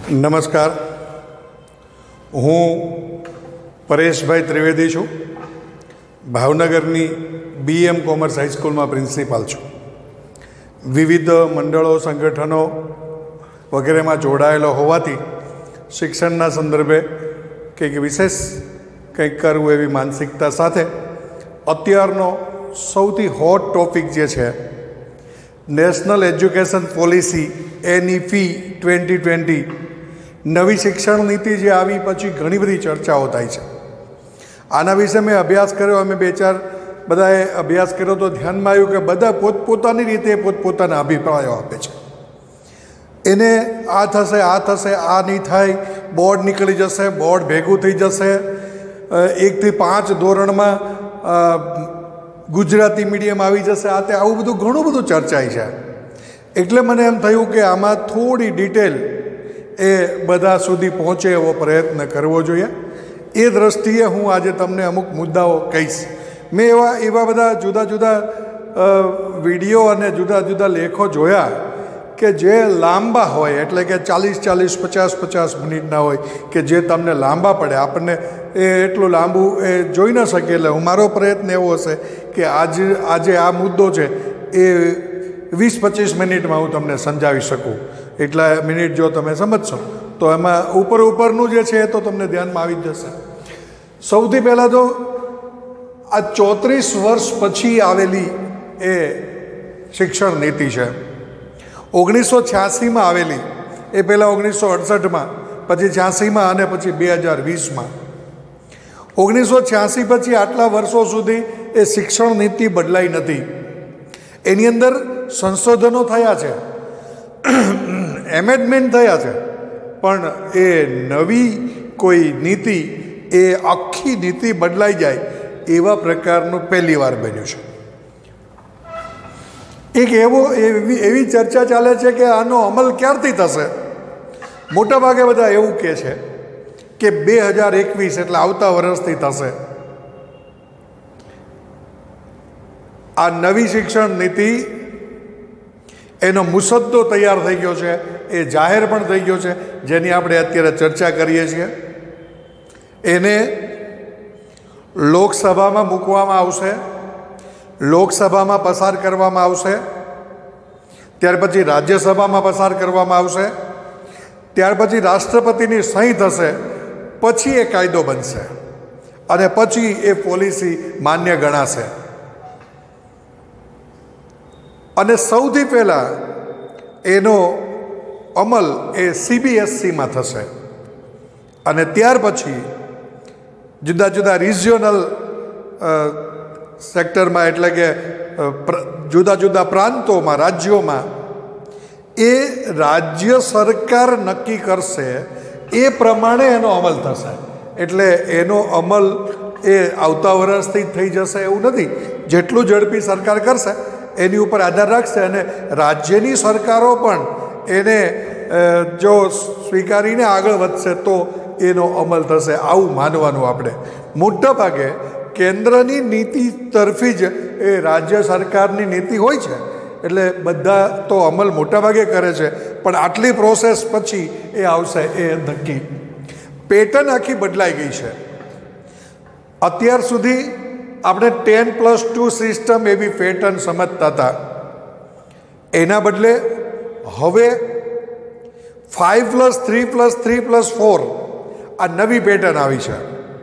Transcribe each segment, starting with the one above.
નમસ્કાર, હું પરેશભાઈ ત્રિવેદી છું. ભાવનગરની BM કોમર્સ હાઈસ્કૂલમાં પ્રિન્સિપાલ છું. વિવિધ મંડળો, સંગઠનો વગેરેમાં જોડાયેલો હોવાથી શિક્ષણના સંદર્ભે કંઈક વિશેષ કંઈક કરવું એવી માનસિકતા સાથે અત્યારનો સૌથી હોટ ટોપિક જે છે નેશનલ એજ્યુકેશન પોલિસી NEP 2020, નવી શિક્ષણ નીતિ જે આવી પછી ઘણી બધી ચર્ચાઓ થાય છે. આના વિશે મેં અભ્યાસ કર્યો. અમે બે ચાર બધાએ અભ્યાસ કર્યો તો ધ્યાનમાં આવ્યું કે બધા પોતપોતાની રીતે પોતપોતાના અભિપ્રાયો આપે છે. એને આ થશે, આ થશે, આ નહીં થાય, બોર્ડ નીકળી જશે, બોર્ડ ભેગું થઈ જશે, 1 થી 5 ધોરણમાં ગુજરાતી મીડિયમ આવી જશે, આ તે આવું બધું ઘણું બધું ચર્ચાય છે. એટલે મને એમ થયું કે આમાં થોડી ડિટેલ એ બધા સુધી પહોંચે એવો પ્રયત્ન કરવો જોઈએ. એ દૃષ્ટિએ હું આજે તમને અમુક મુદ્દાઓ કહીશ. મેં એવા બધા જુદા જુદા વિડીયો અને જુદા જુદા લેખો જોયા કે જે લાંબા હોય, એટલે કે 40-40, 50-50 મિનિટના હોય, કે જે તમને લાંબા પડે. આપણને એ એટલું લાંબુ એ જોઈ ન શકે. એટલે મારો પ્રયત્ન એવો હશે કે આજે આ મુદ્દો છે એ 20-25 મિનિટમાં હું તમને સમજાવી શકું. એટલા મિનિટ જો તમે સમજશો તો એમાં ઉપરનું જે છે એ તો તમને ધ્યાનમાં આવી જ જશે. સૌથી પહેલાં તો આ 34 વર્ષ પછી આવેલી એ શિક્ષણ નીતિ છે. 1986માં આવેલી, એ પહેલાં 1968માં, પછી 86માં અને પછી 2020માં. 1986 પછી આટલા વર્ષો સુધી એ શિક્ષણ નીતિ બદલાઈ નથી. એની અંદર સંશોધનો થયા છે, એમેન્ડમેન્ટ થયા છે, પણ એ નવી કોઈ નીતિ, એ આખી નીતિ બદલાઈ જાય એવા પ્રકારનું પહેલી વાર બન્યું છે. એક એવી ચર્ચા ચાલે છે કે આનો અમલ ક્યારથી થશે. મોટાભાગે બધા એવું કહે છે કે 2021 એટલે આવતા વર્ષથી થશે. આ નવી શિક્ષણ નીતિ, એનો મુસદ્દો તૈયાર થઈ ગયો છે, એ જાહેર પણ થઈ ગયો છે, જેની આપણે અત્યારે ચર્ચા કરીએ છીએ. એને લોકસભામાં મૂકવામાં આવશે, લોકસભામાં પસાર કરવામાં આવશે, ત્યાર પછી રાજ્યસભામાં પસાર કરવામાં આવશે, ત્યાર પછી રાષ્ટ્રપતિની સહી થશે, પછી એ કાયદો બનશે અને પછી એ પોલિસી માન્ય ગણાશે. અને સૌથી પહેલાં એનો અમલ એ CBSEમાં થશે અને ત્યાર પછી જુદા જુદા રિજિયોનલ સેક્ટરમાં, એટલે કે જુદા જુદા પ્રાંતોમાં, રાજ્યોમાં એ રાજ્ય સરકાર નક્કી કરશે, એ પ્રમાણે એનો અમલ થશે. એટલે એનો અમલ એ આવતા વર્ષથી થઈ જશે એવું નથી. જેટલું ઝડપી સરકાર કરશે એની ઉપર આધાર રાખશે. અને રાજ્યની સરકારો પણ એને જો સ્વીકારીને આગળ વધશે તો એનો અમલ થશે, આવું માનવાનું આપણે. મોટા ભાગે કેન્દ્રની નીતિ તરફી જ એ રાજ્ય સરકારની નીતિ હોય છે, એટલે બધા તો અમલ મોટાભાગે કરે છે. પણ આટલી પ્રોસેસ પછી એ આવશે, એ નક્કી. પેટર્ન આખી બદલાઈ ગઈ છે. અત્યાર સુધી આપણે 10+2 સિસ્ટમ એવી પેટર્ન સમજતા હતા. એના બદલે હવે 5+3+3+4 આ નવી પેટર્ન આવી છે.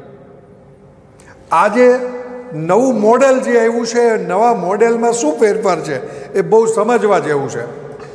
આ જે નવું મોડેલ જે આવ્યું છે, નવા મોડેલમાં શું ફેરફાર છે એ બહુ સમજવા જેવું છે.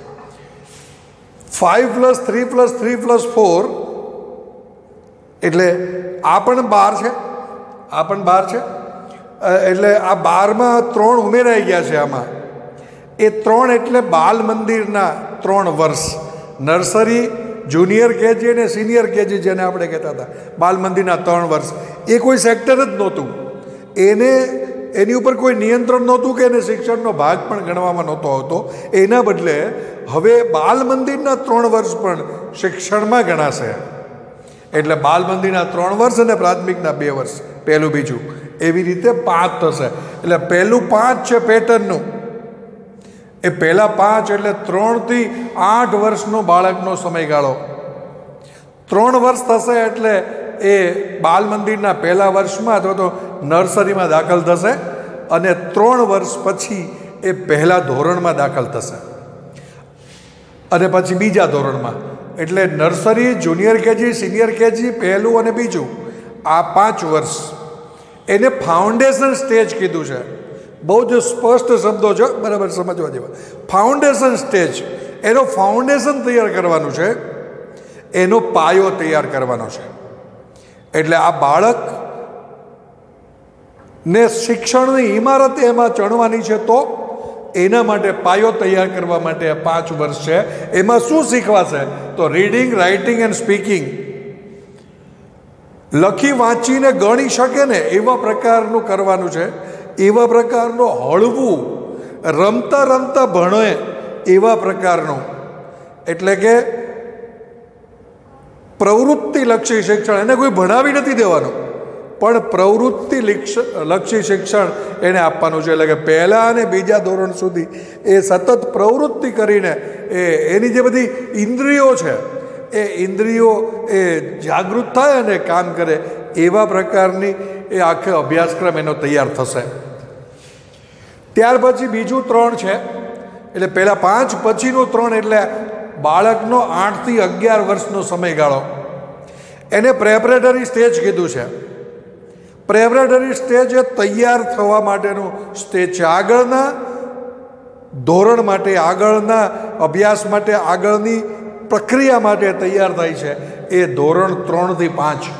5+3+3+4 એટલે આ પણ 12 છે, આ પણ 12 છે. એટલે આ 12માં 3 ઉમેરાઈ ગયા છે. આમાં એ 3 એટલે બાલ મંદિરના 3 વર્ષ, નર્સરી, જુનિયર કેજી અને સિનિયર કેજી, જેને આપણે કહેતા હતા, બાલ મંદિરના 3 વર્ષ. એ કોઈ સેક્ટર જ નહોતું. એની ઉપર કોઈ નિયંત્રણ નહોતું કે એને શિક્ષણનો ભાગ પણ ગણવામાં નહોતો આવતો. એના બદલે હવે બાલ મંદિરના 3 વર્ષ પણ શિક્ષણમાં ગણાશે. એટલે બાલ મંદિરના 3 વર્ષ અને પ્રાથમિકના 2 વર્ષ, પહેલું બીજું, એવી રીતે 5 થશે. એટલે પહેલું 5 છે પેટર્નનું. એ પહેલાં 5 એટલે 3 થી 8 વર્ષનો બાળકનો સમયગાળો. 3 વર્ષ થશે એટલે એ બાલ મંદિરના પહેલા વર્ષમાં અથવા તો નર્સરીમાં દાખલ થશે અને 3 વર્ષ પછી એ પહેલા ધોરણમાં દાખલ થશે અને પછી બીજા ધોરણમાં. એટલે nursery, junior KG, senior KG, પહેલું અને બીજું, આ 5 વર્ષ એને ફાઉન્ડેશન સ્ટેજ કીધું છે. બહુ જ સ્પષ્ટ શબ્દો છે, બરાબર સમજવા જેવા. ફાઉન્ડેશન સ્ટેજ, એનો ફાઉન્ડેશન તૈયાર કરવાનું છે, એનો પાયો તૈયાર કરવાનો છે. એટલે આ બાળક ને શિક્ષણની ઇમારત એમાં ચણવાની છે, તો એના માટે પાયો તૈયાર કરવા માટે 5 વર્ષ છે. એમાં શું શીખવાશે? તો રીડિંગ, રાઇટિંગ એન્ડ સ્પીકિંગ. લખી વાંચીને ગણી શકે ને એવા પ્રકારનું કરવાનું છે, એવા પ્રકારનું હળવું, રમતા રમતા ભણે એવા પ્રકારનું. એટલે કે પ્રવૃત્તિલક્ષી શિક્ષણ. એને કોઈ ભણાવી નથી દેવાનું, પણ પ્રવૃત્તિલક્ષી શિક્ષણ એને આપવાનું છે. એટલે કે પહેલા અને બીજા ધોરણ સુધી એ સતત પ્રવૃત્તિ કરીને એની જે બધી ઇન્દ્રિયો છે એ ઇન્દ્રિયો એ જાગૃત થાય અને કામ કરે એવા પ્રકારની એ આખો અભ્યાસક્રમ એનો તૈયાર થશે. ત્યાર પછી બીજું 3 છે, એટલે પહેલાં 5 પછીનું 3, એટલે બાળકનો 8 થી 11 વર્ષનો સમયગાળો. એને પ્રેપરેટરી સ્ટેજ કીધું છે. પ્રેપરેટરી સ્ટેજ એ તૈયાર થવા માટેનું સ્ટેજ છે. આગળના ધોરણ માટે, આગળના અભ્યાસ માટે, આગળની પ્રક્રિયા માટે તૈયાર થાય છે એ ધોરણ 3 થી 5.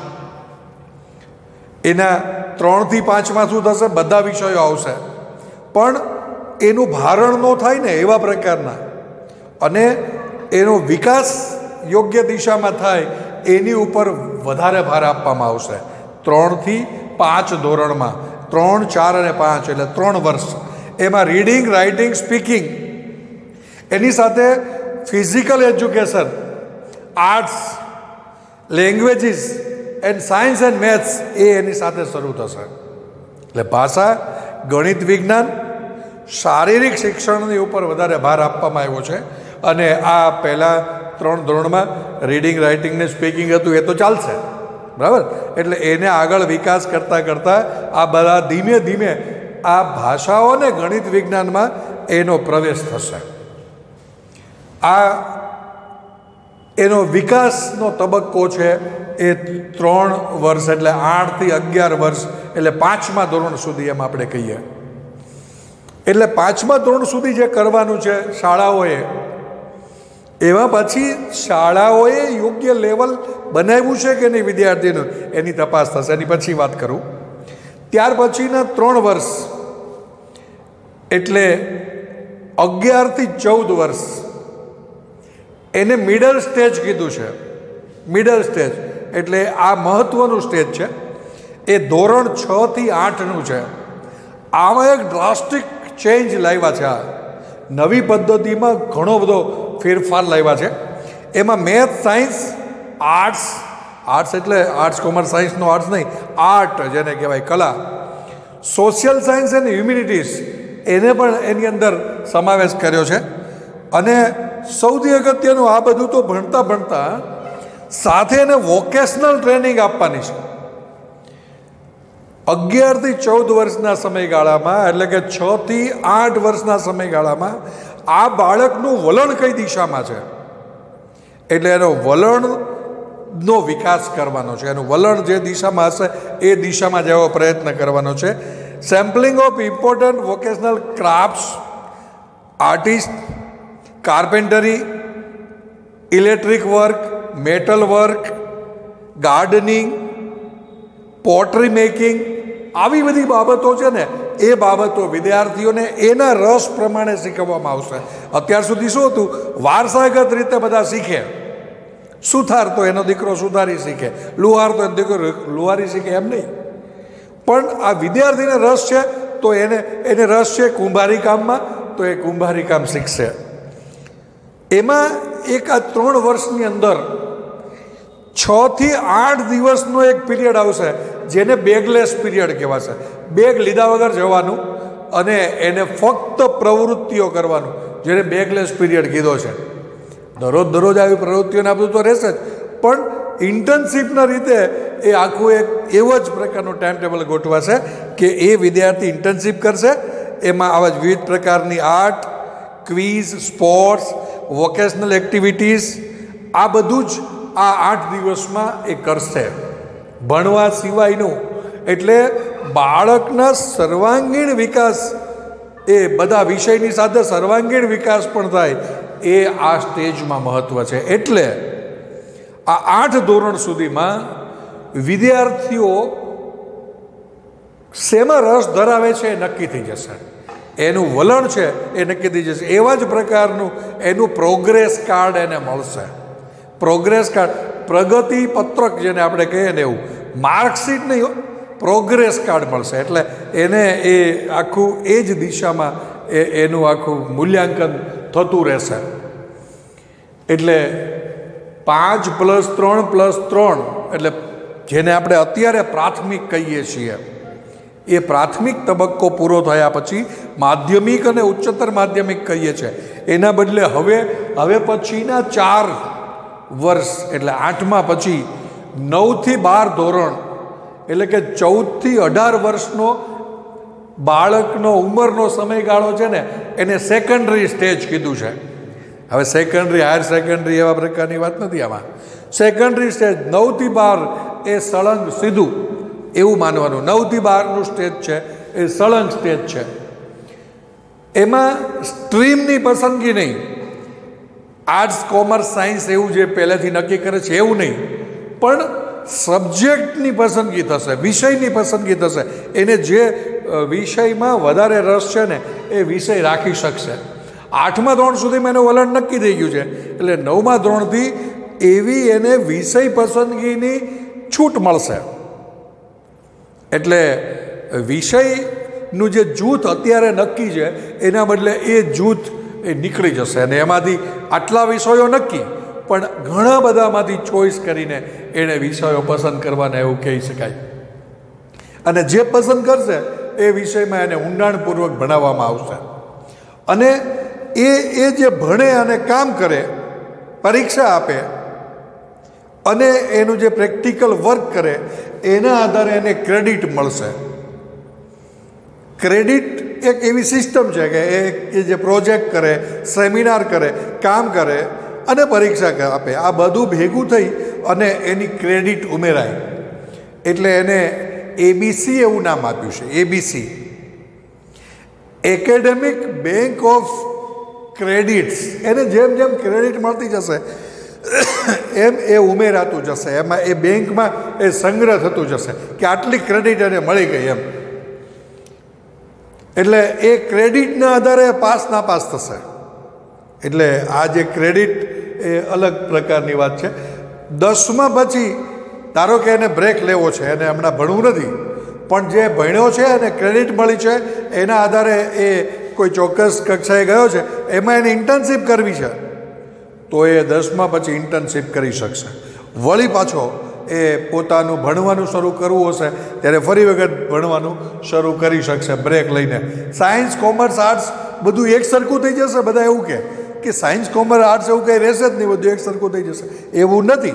એના 3 થી 5માં શું થશે? બધા વિષયો આવશે, પણ એનું ભારણ ન થાય ને એવા પ્રકારના, અને એનો વિકાસ યોગ્ય દિશામાં થાય એની ઉપર વધારે ભાર આપવામાં આવશે. 3 થી 5 ધોરણમાં, 3, 4 અને 5 એટલે 3 વર્ષ. એમાં રીડિંગ, રાઇટિંગ, સ્પીકિંગ, એની સાથે physical education, arts, languages and science and maths એ એની સાથે શરૂ થશે. એટલે ભાષા, ગણિત, વિજ્ઞાન, શારીરિક શિક્ષણની ઉપર વધારે ભાર આપવામાં આવ્યો છે. અને આ પહેલાં 3 ધોરણમાં રીડિંગ, રાઇટિંગ ને સ્પીકિંગ હતું, એ તો ચાલશે, બરાબર. એટલે એને આગળ વિકાસ કરતાં કરતાં આ બધા ધીમે ધીમે આ ભાષાઓ અને ગણિત વિજ્ઞાનમાં એનો પ્રવેશ થશે. આ એનો વિકાસનો તબક્કો છે એ 3 વર્ષ, એટલે 8 થી 11 વર્ષ, એટલે 5મા ધોરણ સુધી એમ આપણે કહીએ. એટલે 5મા ધોરણ સુધી જે કરવાનું છે શાળાઓએ, એમાં પછી શાળાઓએ યોગ્ય લેવલ બનાવ્યું છે કે નહીં વિદ્યાર્થીનું, એની તપાસ થશે. એની પછી વાત કરું. ત્યાર પછીના 3 વર્ષ એટલે 11 થી 14 વર્ષ, એને મિડલ સ્ટેજ કીધું છે. મિડલ સ્ટેજ એટલે આ મહત્ત્વનું સ્ટેજ છે. એ ધોરણ 6 થી 8નું છે. આમાં એક ડ્રાસ્ટિક ચેન્જ લાવ્યા છે. આ નવી પદ્ધતિમાં ઘણો બધો ફેરફાર લાવ્યા છે. એમાં મેથ, સાયન્સ, આર્ટ્સ એટલે આર્ટ્સ, કોમર્સ, સાયન્સનો આર્ટ્સ નહીં, આર્ટ જેને કહેવાય, કલા, સોશિયલ સાયન્સ એન્ડ હ્યુમેનિટીઝ, એને પણ એની અંદર સમાવેશ કર્યો છે. અને સૌથી અગત્યનું, આ બધું તો ભણતા ભણતા સાથે એને વોકેશનલ ટ્રેનિંગ આપવાની છે. 11 થી 14 વર્ષના સમયગાળામાં, એટલે કે 6 થી 8 વર્ષના સમયગાળામાં આ બાળકનું વલણ કઈ દિશામાં છે, એટલે એનો વલણનો વિકાસ કરવાનો છે. એનું વલણ જે દિશામાં હશે એ દિશામાં જવાનો પ્રયત્ન કરવાનો છે. Sampling of important vocational crafts, artist, carpentry, electric work, metal work, gardening, pottery making, આવી બધી બાબતો છે ને, એ બાબતો વિદ્યાર્થીઓને એના રસ પ્રમાણે શીખવવામાં આવશે. અત્યાર સુધી શું હતું? વારસાગત રીતે બધા શીખે. સુથાર તો એનો દીકરો સુથારી શીખે, લુહાર તો એનો દીકરો લુહારી શીખે, એમ નહીં. પણ આ વિદ્યાર્થીને રસ છે તો એને રસ છે કુંભારી કામમાં, તો એ કુંભારી કામ શીખશે. એમાં એક આ 3 વર્ષની અંદર 6 થી 8 દિવસનો એક પીરિયડ આવશે, જેને બેગલેસ પીરિયડ કહેવાશે. બેગ લીધા વગર જવાનું અને એને ફક્ત પ્રવૃત્તિઓ કરવાનું, જેને બેગલેસ પીરિયડ કીધો છે. દરરોજ આવી પ્રવૃત્તિઓને આ બધું તો રહેશે જ, પણ ઇન્ટર્નશીપના રીતે એ આખું એક એવો જ પ્રકારનું ટાઈમ ટેબલ ગોઠવાશે કે એ વિદ્યાર્થી ઇન્ટર્નશીપ કરશે. એમાં આવા જ વિવિધ પ્રકારની art, quiz, sports, vocational activities આ બધું જ આ 8 દિવસમાં એ કરશે ભણવા સિવાયનું. એટલે બાળકના સર્વાંગીણ વિકાસ, એ બધા વિષયની સાથે સર્વાંગીણ વિકાસ પણ થાય, એ આ સ્ટેજમાં મહત્ત્વ છે. એટલે આ 8 ધોરણ સુધીમાં વિદ્યાર્થીઓ શેમાં રસ ધરાવે છે એ નક્કી થઈ જશે, એનું વલણ છે એ નક્કી થઈ જશે. એવા જ પ્રકારનું એનું પ્રોગ્રેસ કાર્ડ એને મળશે. પ્રોગ્રેસ કાર્ડ, પ્રગતિ પત્રક જેને આપણે કહીએ ને, એવું માર્કશીટ નહીં, પ્રોગ્રેસ કાર્ડ મળશે. એટલે એને એ આખું એ જ દિશામાં એનું આખું મૂલ્યાંકન થતું રહેશે. એટલે 5+3+3 એટલે જેને આપણે અત્યારે પ્રાથમિક કહીએ છીએ, એ પ્રાથમિક તબક્કો પૂરો થયા પછી માધ્યમિક અને ઉચ્ચતર માધ્યમિક કહીએ છીએ. એના બદલે હવે પછીના 4 વર્ષ એટલે 8મા પછી 9થી 12 ધોરણ એટલે કે 14થી 18 વર્ષનો બાળકનો ઉંમરનો સમયગાળો છે ને, એને સેકન્ડરી સ્ટેજ કીધું છે. હવે સેકન્ડરી, હાયર સેકન્ડરી એવા પ્રકારની વાત નથી આમાં. સેકન્ડરી સ્ટેજ 9થી 12 એ સળંગ સીધું એવું માનવાનું. 9થી 12નું સ્ટેજ છે એ સળંગ સ્ટેજ છે. એમાં સ્ટ્રીમની પસંદગી નહીં, આર્ટ્સ, કોમર્સ, સાયન્સ એવું જે પહેલેથી નક્કી કરે છે એવું નહીં, પણ સબ્જેક્ટની પસંદગી થશે, વિષયની પસંદગી થશે. એને જે વિષયમાં વધારે રસ છે ને એ વિષય રાખી શકશે. 8મા ધોરણ સુધીમાં એનું વલણ નક્કી થઈ ગયું છે. એટલે 9મા ધોરણથી એવી એને વિષય પસંદગીની છૂટ મળશે. એટલે વિષયનું જે જૂથ અત્યારે નક્કી છે એના બદલે એ જૂથ એ નીકળી જશે અને એમાંથી આટલા વિષયો નક્કી, પણ ઘણા બધામાંથી ચોઈસ કરીને એણે વિષયો પસંદ કરવાના એવું કહી શકાય. અને જે પસંદ કરશે એ વિષયમાં એને ઊંડાણપૂર્વક ભણાવવામાં આવશે. અને એ જે ભણે અને કામ કરે, પરીક્ષા આપે અને એનું જે પ્રેક્ટિકલ વર્ક કરે એના આધારે એને ક્રેડિટ મળશે. ક્રેડિટ એક એવી સિસ્ટમ છે કે એ જે પ્રોજેક્ટ કરે, સેમિનાર કરે, કામ કરે અને પરીક્ષા આપે, આ બધું ભેગું થઈ અને એની ક્રેડિટ ઉમેરાય. એટલે એને ABC એવું નામ આપ્યું છે. ABC, academic bank of credits. એને જેમ જેમ ક્રેડિટ મળતી જશે એમ એ ઉમેરાતું જશે, એમાં એ બેંકમાં એ સંગ્રહ થતું જશે કે આટલી ક્રેડિટ એને મળી ગઈ એમ. એટલે એ ક્રેડિટના આધારે પાસ નાપાસ થશે. એટલે આ જે ક્રેડિટ એ અલગ પ્રકારની વાત છે. 10મા પછી ધારો કે એને બ્રેક લેવો છે, એને હમણાં ભણવું નથી, પણ જે ભણ્યો છે અને ક્રેડિટ મળી છે એના આધારે એ કોઈ ચોક્કસ કક્ષાએ ગયો છે, એમાં એને ઇન્ટર્નશીપ કરવી છે, તો એ 10મા પછી ઇન્ટર્નશીપ કરી શકશે. વળી પાછો એ પોતાનું ભણવાનું શરૂ કરવું હશે ત્યારે ફરી વખત ભણવાનું શરૂ કરી શકશે બ્રેક લઈને. સાયન્સ, કોમર્સ, આર્ટ્સ બધું એક સરખું થઈ જશે. બધા એવું કે સાયન્સ, કોમર્સ, આર્ટ્સ એવું કંઈ રહેશે જ નહીં, બધું એક સરખું થઈ જશે, એવું નથી.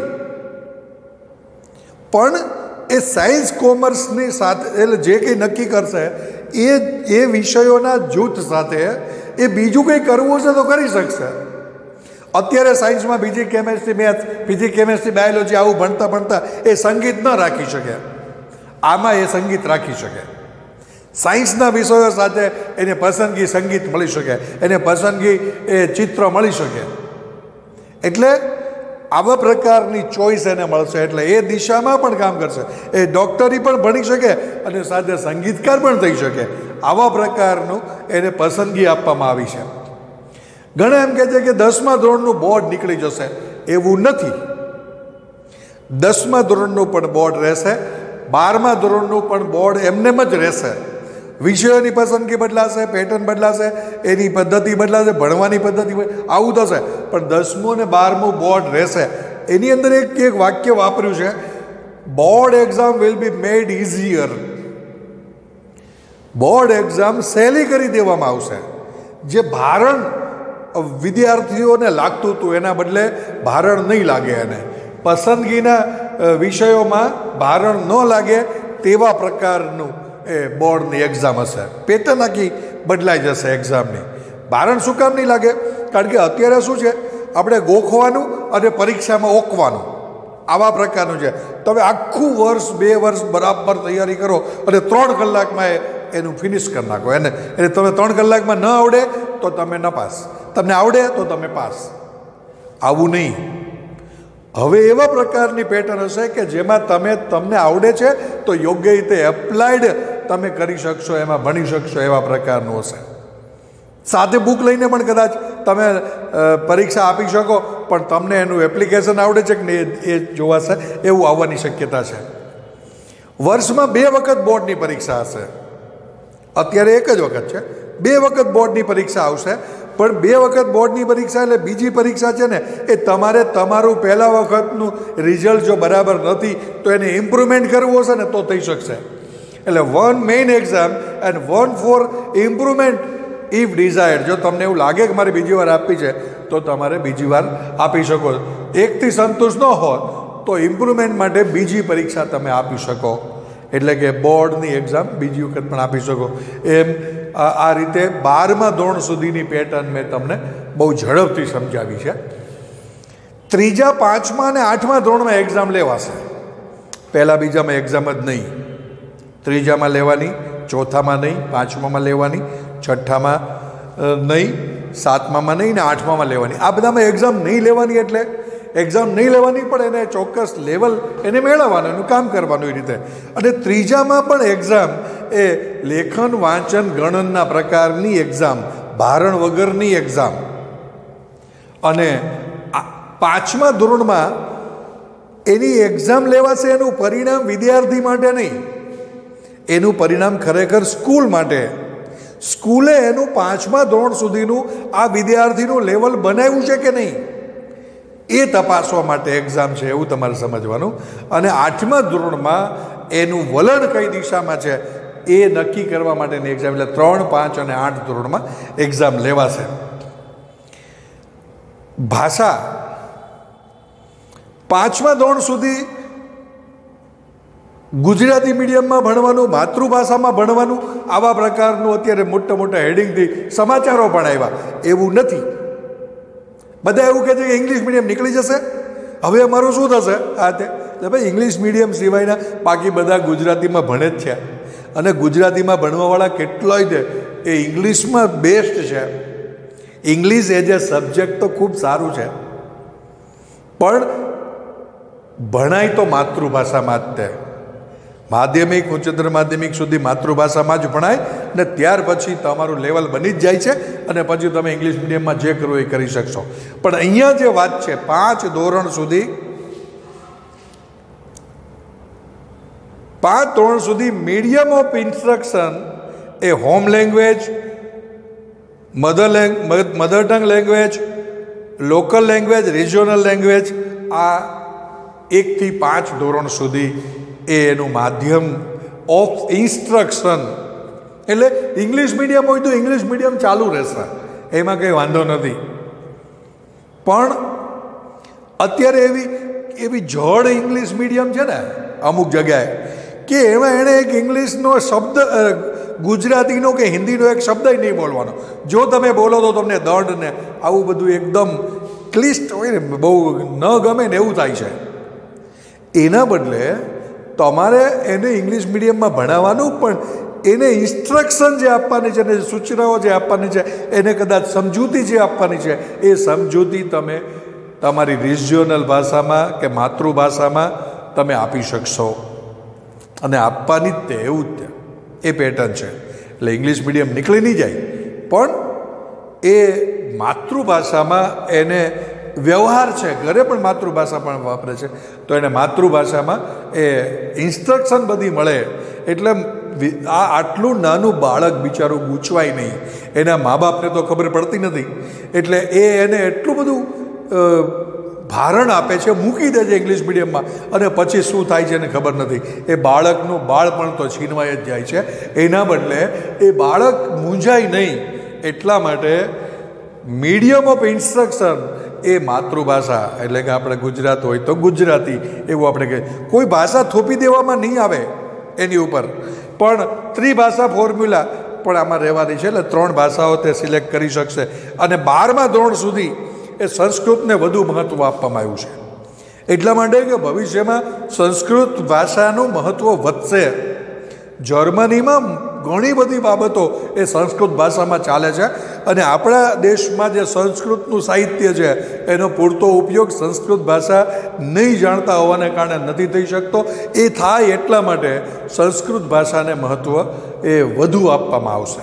પણ એ સાયન્સ, કોમર્સની સાથે એટલે જે કંઈ નક્કી કરશે એ વિષયોના જૂથ સાથે એ બીજું કંઈ કરવું હશે તો કરી શકશે. અત્યારે સાયન્સમાં physics, chemistry, maths, physics, chemistry, biology આવું ભણતા ભણતા એ સંગીત ન રાખી શકે, આમાં એ સંગીત રાખી શકે. સાયન્સના વિષયો સાથે એને પસંદગી સંગીત મળી શકે, એને પસંદગી એ ચિત્ર મળી શકે. એટલે આવા પ્રકારની ચોઈસ એને મળશે. એટલે એ દિશામાં પણ કામ કરશે. એ ડૉક્ટરી પણ ભણી શકે અને સાથે સંગીતકાર પણ થઈ શકે. આવા પ્રકારનું એને પસંદગી આપવામાં આવી છે. ઘણા એમ કહે છે કે 10મા ધોરણનું બોર્ડ નીકળી જશે. એવું નથી. 10મા ધોરણનું પણ બોર્ડ રહેશે, 12મા ધોરણનું પણ બોર્ડ એમનેમ જ રહેશે. વિષયોની પસંદગી બદલાશે, પેટર્ન બદલાશે, એની પદ્ધતિ બદલાશે, ભણવાની પદ્ધતિ આવું થશે, પણ 10મું અને 12મું બોર્ડ રહેશે. એની અંદર એક વાક્ય વાપર્યું છે, board exam will be made easier. Board exam સહેલી કરી દેવામાં આવશે. જે ભારણ વિદ્યાર્થીઓને લાગતું હતું એના બદલે ભારણ નહીં લાગે એને. પસંદગીના વિષયોમાં ભારણ ન લાગે તેવા પ્રકારનું એ બોર્ડની એક્ઝામ હશે. પેટર્ન આખી બદલાઈ જશે એક્ઝામની. ભારણ શું કામ નહીં લાગે? કારણ કે અત્યારે શું છે, આપણે ગોખવાનું અને પરીક્ષામાં ઓકવાનું આવા પ્રકારનું છે. તમે આખું વર્ષ 2 વર્ષ બરાબર તૈયારી કરો અને 3 કલાકમાં એનું ફિનિશ કરી નાખો. એટલે તમે 3 કલાકમાં ન આવડે તો તમે ન પાસ, તમને આવડે તો તમે પાસ. આવું નહીં. હવે એવા પ્રકારની પેટર્ન હશે કે જેમાં તમને આવડે છે તો યોગ્ય રીતે એપ્લાઇડ તમે કરી શકશો, એમાં ભણી શકશો એવા પ્રકારનું હશે. સાથે બુક લઈને પણ કદાચ તમે પરીક્ષા આપી શકો, પણ તમને એનું એપ્લિકેશન આવડે છે કે નહીં એ જોવાશે, એવું આવવાની શક્યતા છે. વર્ષમાં 2 વખત બોર્ડની પરીક્ષા હશે. અત્યારે એક જ વખત છે, 2 વખત બોર્ડની પરીક્ષા આવશે. પણ 2 વખત બોર્ડની પરીક્ષા એટલે બીજી પરીક્ષા છે ને, એ તમારે તમારું પહેલા વખતનું રિઝલ્ટ જો બરાબર નથી તો એને ઇમ્પ્રુવમેન્ટ કરવું હશે ને તો થઈ શકશે. એટલે 1 main exam and 1 for improvement if desired. જો તમને એવું લાગે કે મારે બીજી વાર આપવી છે તો તમારે બીજી વાર આપી શકો. એકથી સંતુષ્ટ ન હો તો ઇમ્પ્રુવમેન્ટ માટે બીજી પરીક્ષા તમે આપી શકો. એટલે કે બોર્ડની એક્ઝામ બીજી વખત પણ આપી શકો. એમ આ રીતે 12મા ધોરણ સુધીની પેટર્ન મેં તમને બહુ ઝડપથી સમજાવી છે. 3જા, 5મા અને 8મા ધોરણમાં એક્ઝામ લેવાશે. પહેલાં બીજામાં એક્ઝામ જ નહીં. 3જામાં લેવાની, 4થામાં નહીં, 5મામાં લેવાની, 6ઠામાં નહીં, 7મામાં નહીં ને 8મામાં લેવાની. આ બધામાં એક્ઝામ નહીં લેવાની એટલે એક્ઝામ નહીં લેવાની, પણ એને ચોક્કસ લેવલ એને મેળવવાનું, એનું કામ કરવાનું એ રીતે. અને 3જામાં પણ એક્ઝામ એ લેખન, વાંચન, ગણનના પ્રકારની એક્ઝામ, ભારણ વગરની એક્ઝામ. અને 5મા ધોરણમાં એની એક્ઝામ લેવાશે. એનું પરિણામ વિદ્યાર્થી માટે નહીં, એનું પરિણામ ખરેખર સ્કૂલ માટે. સ્કૂલે એનું 5મા ધોરણ સુધીનું આ વિદ્યાર્થીનું લેવલ બનાવ્યું છે કે નહીં એ તપાસવા માટે એક્ઝામ છે, એવું તમારે સમજવાનું. અને 8મા ધોરણમાં એનું વલણ કઈ દિશામાં છે એ નક્કી કરવા માટેની એક્ઝામ. એટલે 3, 5 અને 8 ધોરણમાં એક્ઝામ લેવાશે. ભાષા 5મા ધોરણ સુધી ગુજરાતી મીડિયમમાં ભણવાનું, માતૃભાષામાં ભણવાનું, આવા પ્રકારનું અત્યારે મોટા મોટા હેડિંગથી સમાચારો પણ આવ્યા. એવું નથી. બધા એવું કહે છે કે ઇંગ્લિશ મીડિયમ નીકળી જશે, હવે અમારું શું થશે? આ તે એટલે ભાઈ ઇંગ્લિશ મીડિયમ સિવાયના બાકી બધા ગુજરાતીમાં ભણે જ છે. અને ગુજરાતીમાં ભણવાવાળા કેટલાય છે એ ઇંગ્લિશમાં બેસ્ટ છે. ઇંગ્લિશ એઝ એ સબ્જેક્ટ તો ખૂબ સારું છે, પણ ભણાય તો માતૃભાષામાં જ તે. માધ્યમિક, ઉચ્ચતર માધ્યમિક સુધી માતૃભાષામાં જ ભણાય ને ત્યાર પછી તમારું લેવલ બની જ જાય છે અને પછી તમે ઇંગ્લિશ મીડિયમમાં જે કરવું એ કરી શકશો. પણ અહીંયા જે વાત છે 5 ધોરણ સુધી, 5 ધોરણ સુધી મીડિયમ ઓફ ઇન્સ્ટ્રક્શન એ home language, mother tongue language, local language, regional language, આ 1 થી 5 ધોરણ સુધી એ એનું માધ્યમ ઓફ ઇન્સ્ટ્રક્શન. એટલે ઇંગ્લિશ મીડિયમ હોય તો ઇંગ્લિશ મીડિયમ ચાલુ રહેશે, એમાં કંઈ વાંધો નથી. પણ અત્યારે એવી જડ ઇંગ્લિશ મીડિયમ છે ને અમુક જગ્યાએ કે એમાં એણે એક ઇંગ્લિશનો શબ્દ, ગુજરાતીનો કે હિન્દીનો એક શબ્દ નહીં બોલવાનો. જો તમે બોલો તો તમને દંડ ને આવું બધું એકદમ ક્લિષ્ટ હોય ને, બહુ ન ગમે ને એવું થાય છે. એના બદલે તમારે એને ઇંગ્લિશ મીડિયમમાં ભણાવવાનું, પણ એને ઇન્સ્ટ્રક્શન જે આપવાની છે ને સૂચનાઓ જે આપવાની છે, એને કદાચ સમજૂતી જે આપવાની છે એ સમજૂતી તમે તમારી રિજિયોનલ ભાષામાં કે માતૃભાષામાં તમે આપી શકશો. અને આપવાની જ તે, એવું જ તે એ પેટર્ન છે. એટલે ઇંગ્લિશ મીડિયમ નીકળી નહીં જાય, પણ એ માતૃભાષામાં એને વ્યવહાર છે, ઘરે પણ માતૃભાષા પણ વાપરે છે, તો એને માતૃભાષામાં એ ઇન્સ્ટ્રક્શન બધી મળે. એટલે આ આટલું નાનું બાળક બિચારું ગૂંચવાય નહીં. એના મા બાપને તો ખબર પડતી નથી, એટલે એને એટલું બધું ભારણ આપે છે, મૂકી દે છે ઇંગ્લિશ મીડિયમમાં, અને પછી શું થાય છે એને ખબર નથી. એ બાળકનું બાળપણ તો છીનવાઈ જ જાય છે. એના બદલે એ બાળક મૂંઝાય નહીં એટલા માટે મીડિયમ ઓફ ઇન્સ્ટ્રક્શન એ માતૃભાષા એટલે કે આપણે ગુજરાત હોય તો ગુજરાતી એવું આપણે કહીએ. કોઈ ભાષા થોપી દેવામાં નહીં આવે એની ઉપર, પણ ત્રિભાષા ફોર્મ્યુલા પણ આમાં રહેવાની છે. એટલે 3 ભાષાઓ તે સિલેક્ટ કરી શકશે. અને 12મા ધોરણ સુધી એ સંસ્કૃતને વધુ મહત્ત્વ આપવામાં આવ્યું છે. એટલા માટે કે ભવિષ્યમાં સંસ્કૃત ભાષાનું મહત્ત્વ વધશે. જર્મનીમાં ઘણી બધી બાબતો એ સંસ્કૃત ભાષામાં ચાલે છે, અને આપણા દેશમાં જે સંસ્કૃતનું સાહિત્ય છે એનો પૂરતો ઉપયોગ સંસ્કૃત ભાષા નહીં જાણતા હોવાને કારણે નથી થઈ શકતો. એ થાય એટલા માટે સંસ્કૃત ભાષાને મહત્ત્વ એ વધુ આપવામાં આવશે.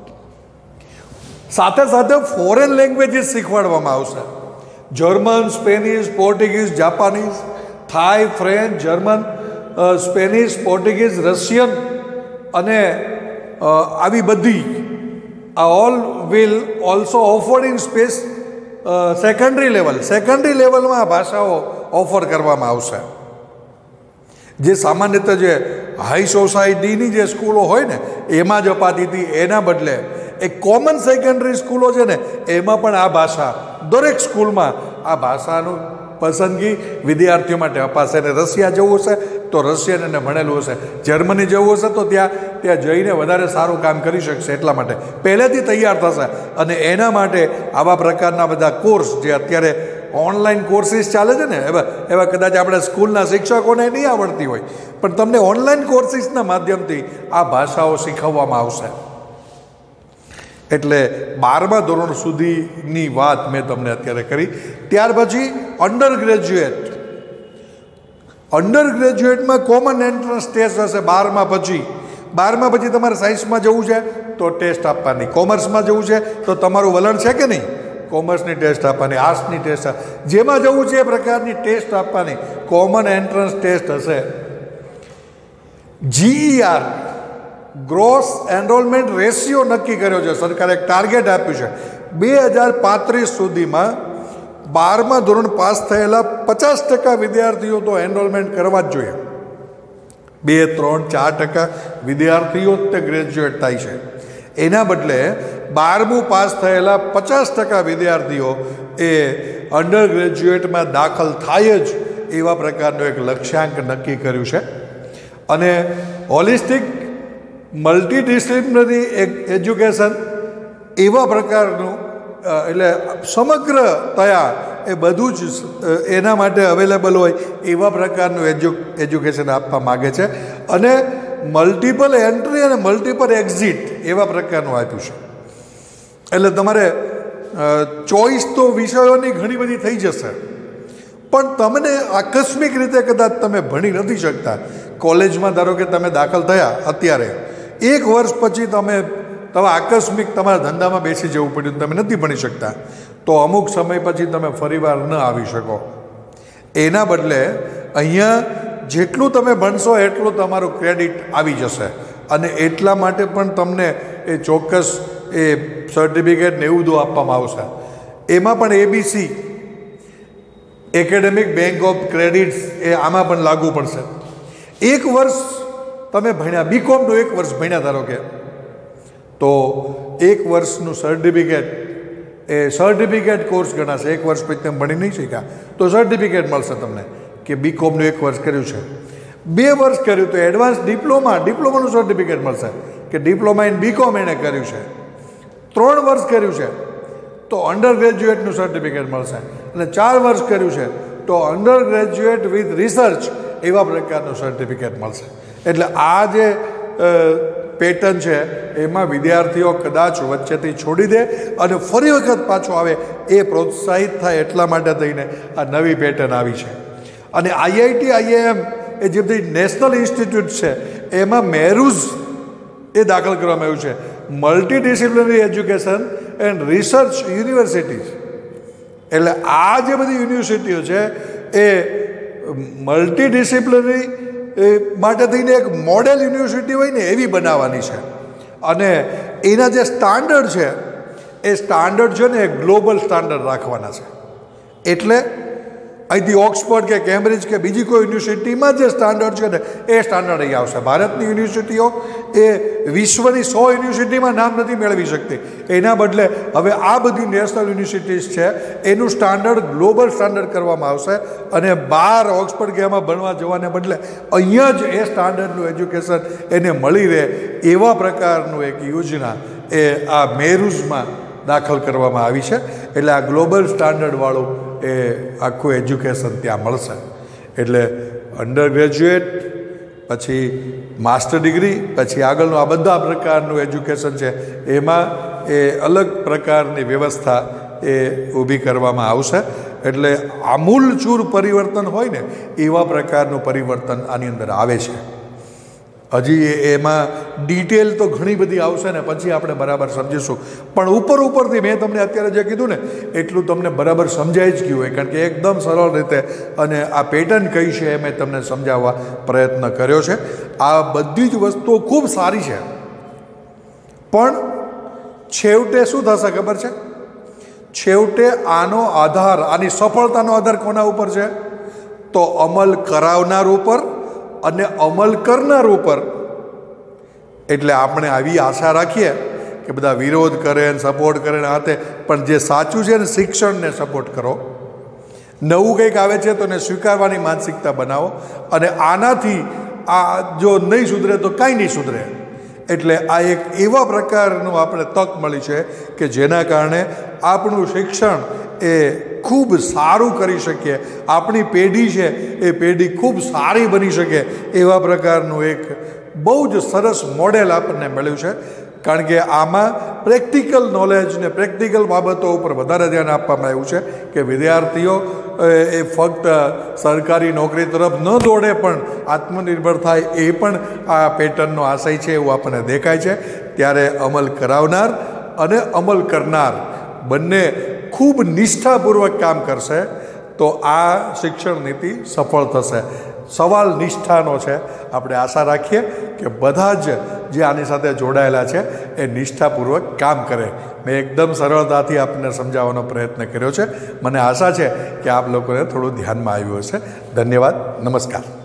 સાથે સાથે ફોરેન લેંગ્વેજીસ શીખવાડવામાં આવશે. German, Spanish, Portuguese, Japanese, Thai, French, German, Spanish, Portuguese, Russian અને આવી બધી આ all will also offered in space secondary લેવલમાં આ ભાષાઓ ઓફર કરવામાં આવશે. જે સામાન્યતઃ જે હાઈ સોસાયટીની જે સ્કૂલો હોય ને એમાં જ અપાતી હતી, એના બદલે એ કોમન સેકન્ડરી સ્કૂલો છે ને એમાં પણ આ ભાષા દરેક સ્કૂલમાં આ ભાષાનું પસંદગી વિદ્યાર્થીઓ માટે અપાશે. અને રશિયા જવું હશે તો રશિયન એને ભણેલું હશે, જર્મની જવું હશે તો ત્યાં જઈને વધારે સારું કામ કરી શકશે. એટલા માટે પહેલેથી તૈયાર થશે. અને એના માટે આવા પ્રકારના બધા કોર્સ જે અત્યારે ઓનલાઈન કોર્સીસ ચાલે છે ને એવા કદાચ આપણે સ્કૂલના શિક્ષકોને નહીં આવડતી હોય, પણ તમને ઓનલાઈન કોર્સીસના માધ્યમથી આ ભાષાઓ શીખવવામાં આવશે. એટલે 12મા ધોરણ સુધીની વાત મેં તમને અત્યારે કરી. ત્યાર પછી અંડર ગ્રેજ્યુએટમાં કોમન એન્ટ્રન્સ ટેસ્ટ હશે. 12મા પછી તમારે સાયન્સમાં જવું છે તો ટેસ્ટ આપવાની, કોમર્સમાં જવું છે તો તમારું વલણ છે કે નહીં, કોમર્સની ટેસ્ટ આપવાની, આર્ટ્સની ટેસ્ટ, જેમાં જવું છે એ પ્રકારની ટેસ્ટ આપવાની. કોમન એન્ટ્રન્સ ટેસ્ટ હશે. GER ગ્રોસ એનરોલમેન્ટ રેશિયો નક્કી કર્યો છે સરકારે, એક ટાર્ગેટ આપ્યું છે 2035 સુધીમાં 12મા ધોરણ પાસ થયેલા 50% વિદ્યાર્થીઓ તો એનરોલમેન્ટ કરવા જ જોઈએ. 2-3-4% વિદ્યાર્થીઓ તે ગ્રેજ્યુએટ થાય છે. એના બદલે 12મું પાસ થયેલા 50% વિદ્યાર્થીઓ એ અંડર ગ્રેજ્યુએટમાં દાખલ થાય જ એવા પ્રકારનું એક લક્ષ્યાંક નક્કી કર્યું છે. અને હોલિસ્ટિક મલ્ટીડિસિપ્લિનરી એજ્યુકેશન એવા પ્રકારનું એટલે સમગ્રતયા એ બધું જ એના માટે અવેલેબલ હોય એવા પ્રકારનું એજ્યુકેશન આપવા માગે છે. અને મલ્ટિપલ એન્ટ્રી અને મલ્ટિપલ એક્ઝિટ એવા પ્રકારનું આપ્યું છે. એટલે તમારે ચોઈસ તો વિષયોની ઘણી બધી થઈ જશે, પણ તમને આકસ્મિક રીતે કદાચ તમે ભણી નથી શકતા, કોલેજમાં ધારો કે તમે દાખલ થયા અત્યારે, 1 વર્ષ પછી તમે આકસ્મિક તમારા ધંધામાં બેસી જવું પડ્યું, તમે નથી ભણી શકતા, તો અમુક સમય પછી તમે ફરીવાર ન આવી શકો. એના બદલે અહીંયા જેટલું તમે ભણશો એટલું તમારું ક્રેડિટ આવી જશે. અને એટલા માટે પણ તમને એ ચોક્કસ એ સર્ટિફિકેટ ને એવું બધું આપવામાં આવશે. એમાં પણ ABC academic bank of credits એ આમાં પણ લાગુ પડશે. 1 વર્ષ તમે ભણ્યા, BComનું 1 વર્ષ ભણ્યા ધારો કે, તો 1 વર્ષનું સર્ટિફિકેટ કોર્સ ગણાશે. 1 વર્ષ પછી તમે ભણી નહીં શીખ્યા તો સર્ટિફિકેટ મળશે તમને કે BComનું 1 વર્ષ કર્યું છે. 2 વર્ષ કર્યું તો એડવાન્સ ડિપ્લોમાનું સર્ટિફિકેટ મળશે કે ડિપ્લોમા ઇન BCom એણે કર્યું છે. 3 વર્ષ કર્યું છે તો અંડર ગ્રેજ્યુએટનું સર્ટિફિકેટ મળશે. અને 4 વર્ષ કર્યું છે તો અંડર ગ્રેજ્યુએટ વિથ રિસર્ચ એવા પ્રકારનું સર્ટિફિકેટ મળશે. એટલે આ જે પેટર્ન છે એમાં વિદ્યાર્થીઓ કદાચ વચ્ચેથી છોડી દે અને ફરી વખત પાછો આવે એ પ્રોત્સાહિત થાય એટલા માટે થઈને આ નવી પેટર્ન આવી છે. અને IIT IIM એ જે બધી નેશનલ ઇન્સ્ટિટ્યૂટ છે એમાં મેરુઝ એ દાખલ કરવામાં આવ્યું છે, multidisciplinary education and research universities. એટલે આ જે બધી યુનિવર્સિટીઓ છે એ મલ્ટીડિસિપ્લિનરી માટે થઈને એક મોડેલ યુનિવર્સિટી હોય ને એવી બનાવવાની છે. અને એના જે સ્ટાન્ડર્ડ છે એ સ્ટાન્ડર્ડ છે ને એ ગ્લોબલ સ્ટાન્ડર્ડ રાખવાના છે. એટલે અહીંથી ઓક્સફર્ડ કે કેમ્બ્રિજ કે બીજી કોઈ યુનિવર્સિટીમાં જે સ્ટાન્ડર્ડ છે ને એ સ્ટાન્ડર્ડ અહીં આવશે. ભારતની યુનિવર્સિટીઓ એ વિશ્વની 100 યુનિવર્સિટીમાં નામ નથી મેળવી શકતી. એના બદલે હવે આ બધી નેશનલ યુનિવર્સિટીઝ છે એનું સ્ટાન્ડર્ડ ગ્લોબલ સ્ટાન્ડર્ડ કરવામાં આવશે અને બહાર ઓક્સફર્ડ કે એમાં ભણવા જવાને બદલે અહીંયા જ એ સ્ટાન્ડર્ડનું એજ્યુકેશન એને મળી રહે એવા પ્રકારનું એક યોજના એ આ મેરુઝમાં દાખલ કરવામાં આવી છે. એટલે આ ગ્લોબલ સ્ટાન્ડર્ડવાળું એ આખું એજ્યુકેશન ત્યાં મળશે. એટલે અંડર ગ્રેજ્યુએટ, પછી માસ્ટર ડિગ્રી, પછી આગળનું આ બધા પ્રકારનું એજ્યુકેશન છે એમાં એ અલગ પ્રકારની વ્યવસ્થા એ ઊભી કરવામાં આવશે. એટલે આમૂલચૂર પરિવર્તન હોય ને એવા પ્રકારનું પરિવર્તન આની અંદર આવે છે. હજી એમાં ડિટેલ તો ઘણી બધી આવશે ને પછી આપણે બરાબર સમજીશું. પણ ઉપરથી મેં તમને અત્યારે જે કીધું ને એટલું તમને બરાબર સમજાઈ જ ગયું હોય, કારણ કે એકદમ સરળ રીતે અને આ પેટર્ન કઈ છે એ મેં તમને સમજાવવા પ્રયત્ન કર્યો છે. આ બધી જ વસ્તુઓ ખૂબ સારી છે, પણ છેવટે શું થશે ખબર છે? છેવટે આનો આધાર, આની સફળતાનો આધાર કોના ઉપર છે? તો અમલ કરાવનાર ઉપર અને અમલ કરનાર ઉપર. એટલે આપણે આવી આશા રાખીએ કે બધા વિરોધ કરે ને સપોર્ટ કરે ને આતે, પણ જે સાચું છે ને શિક્ષણને સપોર્ટ કરો. નવું કંઈક આવે છે તો એને સ્વીકારવાની માનસિકતા બનાવો. અને આનાથી આ જો નહીં સુધરે તો કાંઈ નહીં સુધરે. એટલે આ એક એવા પ્રકારનું આપણે તક મળી છે કે જેના કારણે આપણું શિક્ષણ એ ખૂબ સારું કરી શકીએ, આપણી પેઢી છે એ પેઢી ખૂબ સારી બની શકે એવા પ્રકારનું એક બહુ જ સરસ મોડેલ આપણને મળ્યું છે. કારણ કે આમાં પ્રેક્ટિકલ નોલેજ ને પ્રેક્ટિકલ બાબતો ઉપર વધારે ધ્યાન આપવામાં આવ્યું છે કે વિદ્યાર્થીઓ એ ફક્ત સરકારી નોકરી તરફ ન દોડે પણ આત્મનિર્ભર થાય, એ પણ આ પેટર્નનો આશય છે એવું આપણને દેખાય છે. ત્યારે અમલ કરાવનાર અને અમલ કરનાર બંને ખૂબ નિષ્ઠાપૂર્વક કામ કરશે તો આ શિક્ષણ નીતિ સફળ થશે. સવાલ નિષ્ઠાનો છે. આપણે આશા રાખીએ કે બધા જ જે આની સાથે જોડાયેલા છે એ નિષ્ઠાપૂર્વક કામ કરે. મેં એકદમ સરળતાથી આપને સમજાવવાનો પ્રયત્ન કર્યો છે. મને આશા છે કે આપ લોકોને થોડું ધ્યાનમાં આવ્યું હશે. ધન્યવાદ. નમસ્કાર.